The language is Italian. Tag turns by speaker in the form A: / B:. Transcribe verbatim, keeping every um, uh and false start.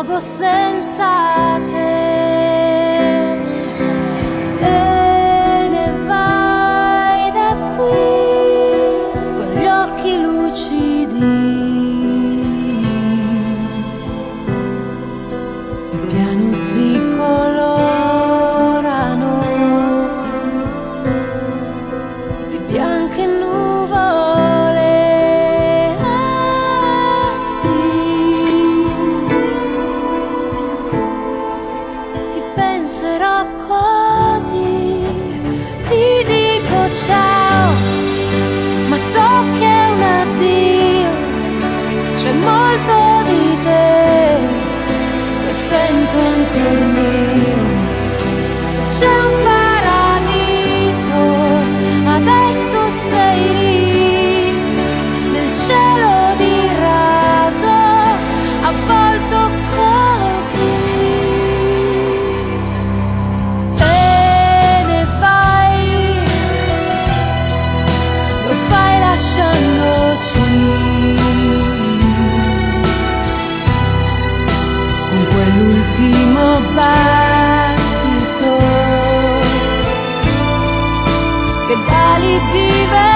A: luogo senza te. Te ne vai da qui con gli occhi lucidi e piano si colorano di bianche nuvole. Ah sì, ti penserò così, ti dico ciao, ma so che è un addio, c'è molto di te, lo sento ancor mio. Se c'è un paradiso, adesso sei lì, nel cielo di raso, avvolto così. Te ne vai, lo fai lasciandoci con quell'ultimo battito che dà l'idea